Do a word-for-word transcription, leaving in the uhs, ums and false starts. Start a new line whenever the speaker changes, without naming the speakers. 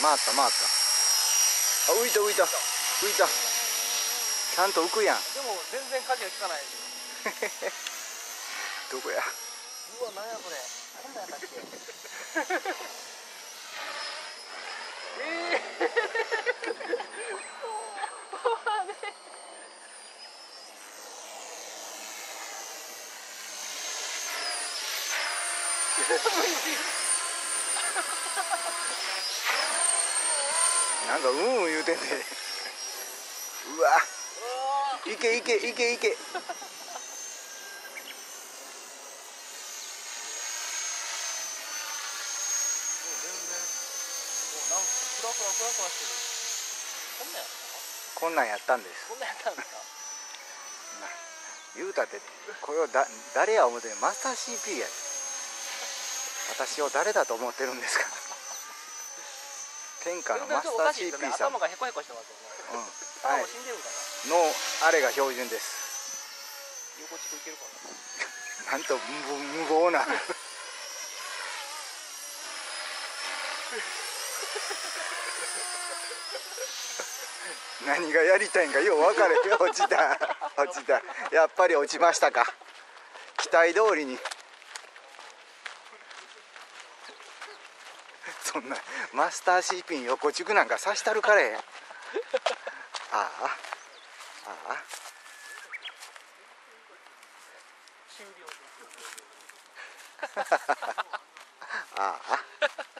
回った回った。あ、浮いた浮いた浮いた。ちゃんと浮くやん。
でも全然舵が効かない。
どこや。
うわ、なんやこれ。こんなんやったっけ。ええ
なんかうんうん言うてんで。うわ、いけいけいけいけ。こんなんやったんです。
こんなんやったんですか。
言うたってこれをだ誰や思ってマスター シーピー や。私を誰だと思ってるんですか。天下のマスター シーピー さん。
頭がへこへこしてますよね。
うん、はい。
死んでるか
のあれが標準です。
横地区いけるか
な。なんと無無謀な。何がやりたいんかよう分かれへん。落ちた落ちた。やっぱり落ちましたか。期待通りに。そんなマスター シーピー 横軸なんかさしたるかれへん。ああああ
終了。
ああ